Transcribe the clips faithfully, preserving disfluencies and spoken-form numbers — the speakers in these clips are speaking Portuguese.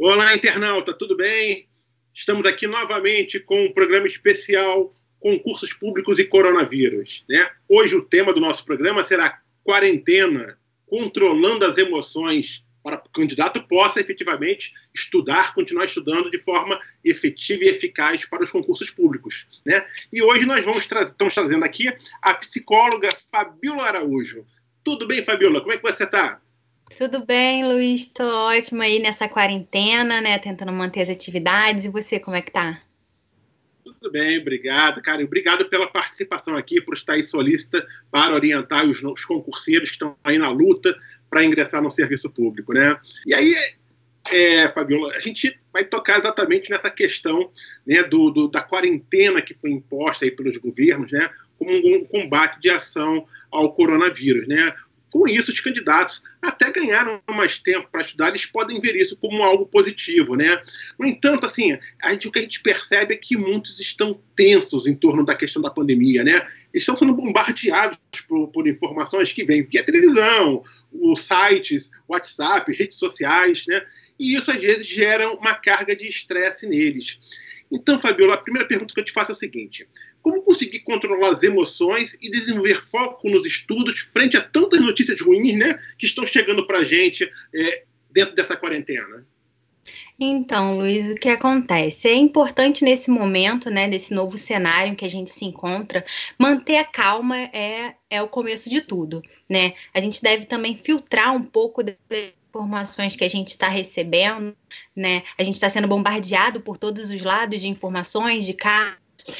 Olá, internauta, tudo bem? Estamos aqui novamente com um programa especial Concursos Públicos e Coronavírus, né? Hoje o tema do nosso programa será quarentena, controlando as emoções para que o candidato possa efetivamente estudar, continuar estudando de forma efetiva e eficaz para os concursos públicos, né? E hoje nós vamos tra estamos trazendo aqui a psicóloga Fabiola Araújo. Tudo bem, Fabiola? Como é que você está? Tudo bem, Luiz? Tô ótima aí nessa quarentena, né? Tentando manter as atividades. E você, como é que tá? Tudo bem, obrigado, cara. Obrigado pela participação aqui, por estar aí solícita para orientar os, os concurseiros que estão aí na luta para ingressar no serviço público, né? E aí, é, Fabiola, a gente vai tocar exatamente nessa questão, né, do, do, da quarentena que foi imposta aí pelos governos, né, como um combate de ação ao coronavírus, né? Com isso, os candidatos até ganharam mais tempo para estudar, eles podem ver isso como algo positivo, né? No entanto, assim, a gente, o que a gente percebe é que muitos estão tensos em torno da questão da pandemia, né? Eles estão sendo bombardeados por, por informações que vêm via televisão, os sites, WhatsApp, redes sociais, né? E isso, às vezes, gera uma carga de estresse neles. Então, Fabiola, a primeira pergunta que eu te faço é a seguinte: como conseguir controlar as emoções e desenvolver foco nos estudos frente a tantas notícias ruins, né, que estão chegando para a gente é, dentro dessa quarentena? Então, Luiz, o que acontece? É importante nesse momento, né, desse novo cenário em que a gente se encontra, manter a calma é, é o começo de tudo, né? A gente deve também filtrar um pouco das informações que a gente está recebendo, né? A gente está sendo bombardeado por todos os lados de informações, de casos,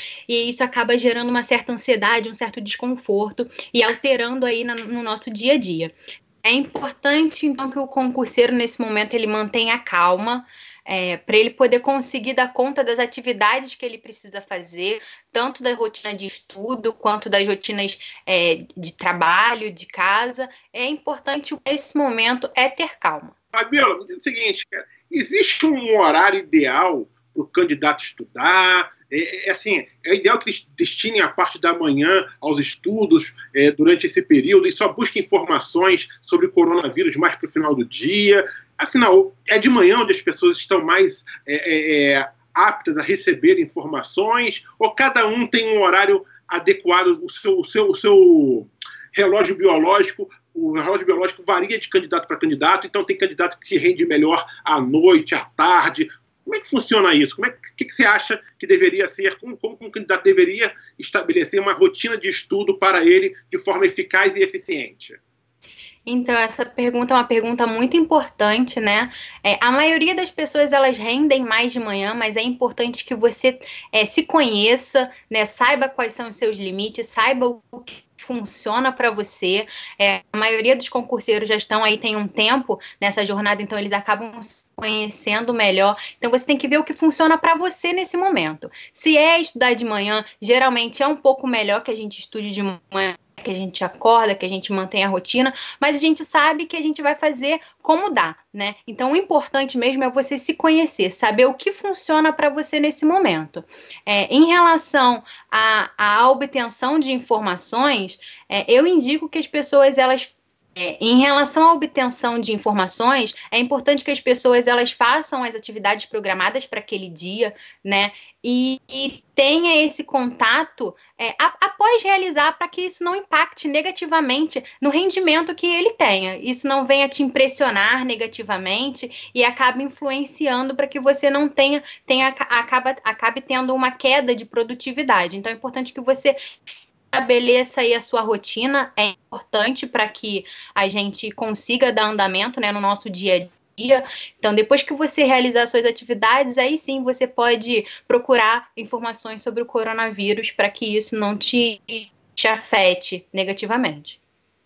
e isso acaba gerando uma certa ansiedade, um certo desconforto e alterando aí na, no nosso dia a dia. É importante, então, que o concurseiro, nesse momento, ele mantenha a calma, é, para ele poder conseguir dar conta das atividades que ele precisa fazer, tanto da rotina de estudo, quanto das rotinas é, de trabalho, de casa. É importante, nesse momento, é ter calma. Fabiola, é o seguinte, cara, existe um horário ideal para o candidato estudar? É, é, assim, é ideal que eles destinem a parte da manhã aos estudos é, durante esse período e só busquem informações sobre o coronavírus mais para o final do dia. Afinal, é de manhã onde as pessoas estão mais é, é, é, aptas a receber informações, ou cada um tem um horário adequado, o seu, o seu, o seu relógio biológico. O relógio biológico varia de candidato para candidato, então tem candidato que se rende melhor à noite, à tarde. Como é que funciona isso? Como é que, que você acha que deveria ser, como, como um candidato deveria estabelecer uma rotina de estudo para ele de forma eficaz e eficiente? Então, essa pergunta é uma pergunta muito importante, né? É, a maioria das pessoas, elas rendem mais de manhã, mas é importante que você é, se conheça, né? Saiba quais são os seus limites, saiba o que funciona para você. É, a maioria dos concurseiros já estão aí, tem um tempo nessa jornada, então eles acabam se conhecendo melhor. Então, você tem que ver o que funciona para você nesse momento. Se é estudar de manhã, geralmente é um pouco melhor que a gente estude de manhã, que a gente acorda, que a gente mantém a rotina, mas a gente sabe que a gente vai fazer como dá, né? Então, o importante mesmo é você se conhecer, saber o que funciona para você nesse momento. É, em relação à, à obtenção de informações, é, eu indico que as pessoas, elas É, em relação à obtenção de informações, é importante que as pessoas elas façam as atividades programadas para aquele dia, né? E, e tenha esse contato é, a, após realizar, para que isso não impacte negativamente no rendimento que ele tenha. Isso não venha te impressionar negativamente e acabe influenciando para que você não tenha, tenha acaba, acabe tendo uma queda de produtividade. Então, é importante que você estabeleça aí a sua rotina, é importante para que a gente consiga dar andamento, né, no nosso dia a dia. Então, depois que você realizar suas atividades, aí sim você pode procurar informações sobre o coronavírus para que isso não te, te afete negativamente.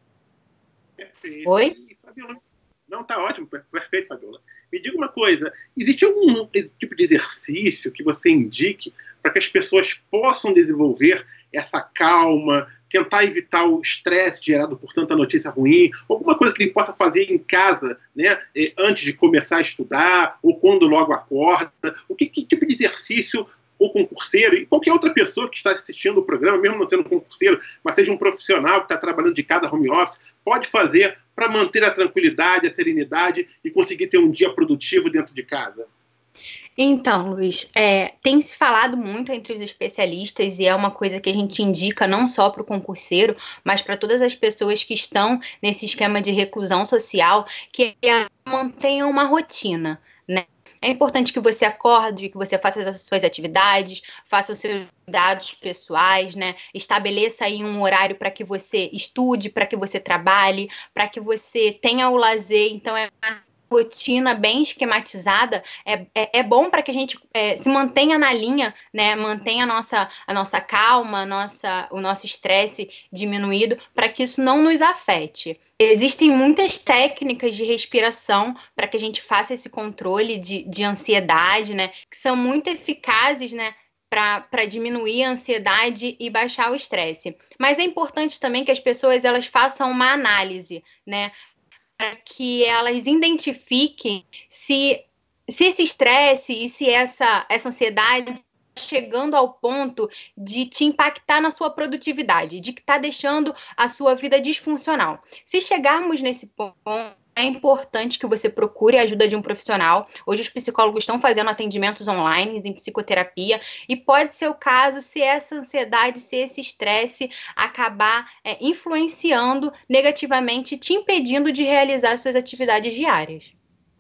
Perfeito. Oi? E, Fabiola, não, tá ótimo, perfeito, Fabiola. Me diga uma coisa, existe algum tipo de exercício que você indique para que as pessoas possam desenvolver essa calma, tentar evitar o estresse gerado por tanta notícia ruim, alguma coisa que ele possa fazer em casa, né, antes de começar a estudar, ou quando logo acorda? O que, que tipo de exercício o concurseiro e qualquer outra pessoa que está assistindo o programa, mesmo não sendo um concurseiro, mas seja um profissional que está trabalhando de cada home office, pode fazer para manter a tranquilidade, a serenidade e conseguir ter um dia produtivo dentro de casa? Então, Luiz, é, tem se falado muito entre os especialistas e é uma coisa que a gente indica não só para o concurseiro, mas para todas as pessoas que estão nesse esquema de reclusão social, que é, mantenham uma rotina, né? É importante que você acorde, que você faça as suas atividades, faça os seus dados pessoais, né? Estabeleça aí um horário para que você estude, para que você trabalhe, para que você tenha o lazer. Então, é rotina bem esquematizada é, é, é bom para que a gente é, se mantenha na linha, né? Mantenha a nossa, a nossa calma, a nossa, o nosso estresse diminuído, para que isso não nos afete. Existem muitas técnicas de respiração para que a gente faça esse controle de, de ansiedade, né? Que são muito eficazes, né? Para diminuir a ansiedade e baixar o estresse. Mas é importante também que as pessoas elas façam uma análise, né? Para que elas identifiquem se, se esse estresse e se essa, essa ansiedade está chegando ao ponto de te impactar na sua produtividade, de que está deixando a sua vida disfuncional. Se chegarmos nesse ponto, é importante que você procure a ajuda de um profissional. Hoje os psicólogos estão fazendo atendimentos online em psicoterapia e pode ser o caso se essa ansiedade, se esse estresse acabar é, influenciando negativamente, te impedindo de realizar suas atividades diárias.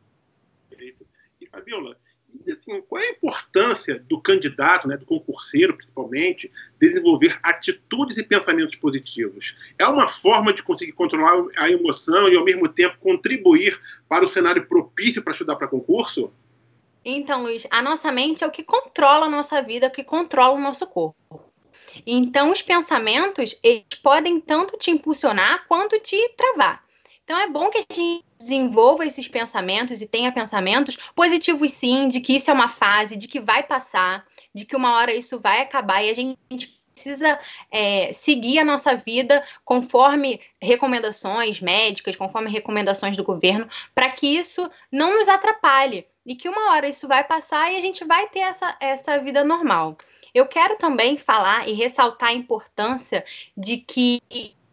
E, Fabiola, assim, qual é a importância do candidato, né, do concurseiro principalmente, desenvolver atitudes e pensamentos positivos? É uma forma de conseguir controlar a emoção e, ao mesmo tempo, contribuir para o cenário propício para estudar para concurso? Então, Luiz, a nossa mente é o que controla a nossa vida, o que controla o nosso corpo. Então, os pensamentos, eles podem tanto te impulsionar quanto te travar. Então, é bom que a gente desenvolva esses pensamentos e tenha pensamentos positivos, sim, de que isso é uma fase, de que vai passar, de que uma hora isso vai acabar e a gente precisa é, seguir a nossa vida conforme recomendações médicas, conforme recomendações do governo, para que isso não nos atrapalhe e que uma hora isso vai passar e a gente vai ter essa, essa vida normal. Eu quero também falar e ressaltar a importância de que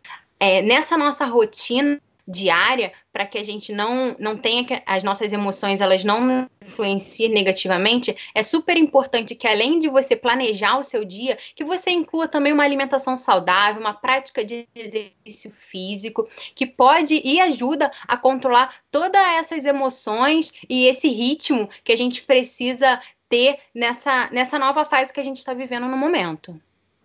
é, nessa nossa rotina diária, para que a gente não, não tenha que as nossas emoções, elas não influenciem negativamente, é super importante que além de você planejar o seu dia, que você inclua também uma alimentação saudável, uma prática de exercício físico, que pode e ajuda a controlar todas essas emoções e esse ritmo que a gente precisa ter nessa, nessa nova fase que a gente está vivendo no momento.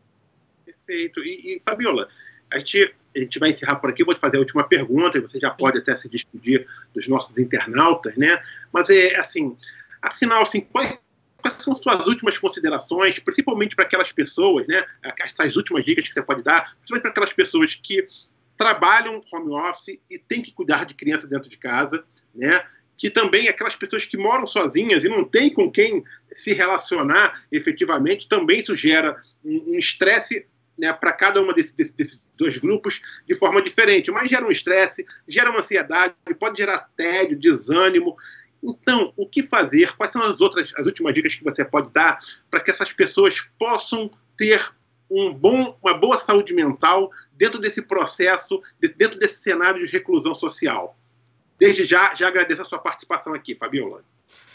Perfeito. E, e Fabiola, a gente, a gente vai encerrar por aqui, eu vou te fazer a última pergunta, e você já pode até se despedir dos nossos internautas, né? Mas é assim, afinal, assim, quais, quais são suas últimas considerações, principalmente para aquelas pessoas, né? Essas últimas dicas que você pode dar, principalmente para aquelas pessoas que trabalham home office e têm que cuidar de criança dentro de casa, né? Que também aquelas pessoas que moram sozinhas e não têm com quem se relacionar efetivamente, também isso gera um estresse, né, para cada uma desses, desses, desses dois grupos de forma diferente, mas gera um estresse, gera uma ansiedade, pode gerar tédio, desânimo. Então, o que fazer? Quais são as outras, as últimas dicas que você pode dar para que essas pessoas possam ter um bom, uma boa saúde mental dentro desse processo, dentro desse cenário de reclusão social? Desde já, já agradeço a sua participação aqui, Fabiola.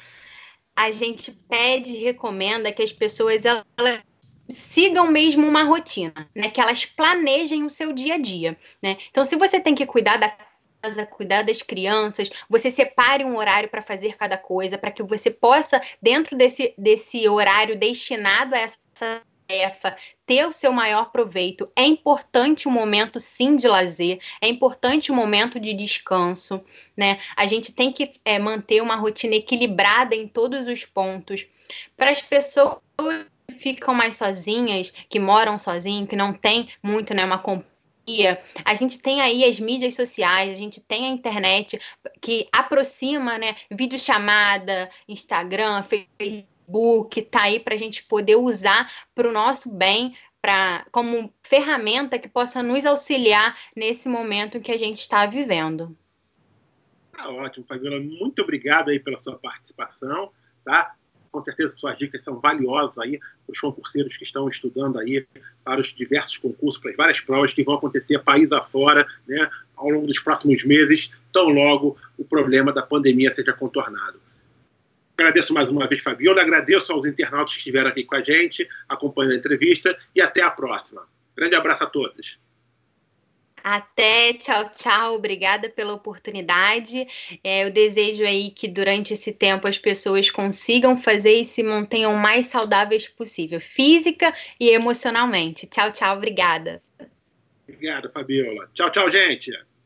A gente pede e recomenda que as pessoas elas sigam mesmo uma rotina, né? Que elas planejem o seu dia a dia, né? Então, se você tem que cuidar da casa, cuidar das crianças, você separe um horário para fazer cada coisa, para que você possa, dentro desse, desse horário destinado a essa tarefa, ter o seu maior proveito. É importante um momento, sim, de lazer, é importante um momento de descanso, né? A gente tem que é, manter uma rotina equilibrada em todos os pontos. Para as pessoas que ficam mais sozinhas, que moram sozinhas, que não tem muito, né, uma companhia, a gente tem aí as mídias sociais, a gente tem a internet que aproxima, né, videochamada, Instagram, Facebook, tá aí para a gente poder usar para o nosso bem, pra, como ferramenta que possa nos auxiliar nesse momento que a gente está vivendo. Tá ótimo, Fabiola. Muito obrigado aí pela sua participação, tá? Com certeza suas dicas são valiosas aí para os concurseiros que estão estudando aí para os diversos concursos, para as várias provas que vão acontecer país afora, né? ao longo dos próximos meses, tão logo o problema da pandemia seja contornado. Agradeço mais uma vez, Fabiola, agradeço aos internautas que estiveram aqui com a gente, acompanhando a entrevista, e até a próxima. Grande abraço a todos. Até, tchau, tchau, obrigada pela oportunidade. É, eu desejo aí que durante esse tempo as pessoas consigam fazer e se mantenham mais saudáveis possível, física e emocionalmente. Tchau, tchau, obrigada. Obrigado, Fabiola. Tchau, tchau, gente.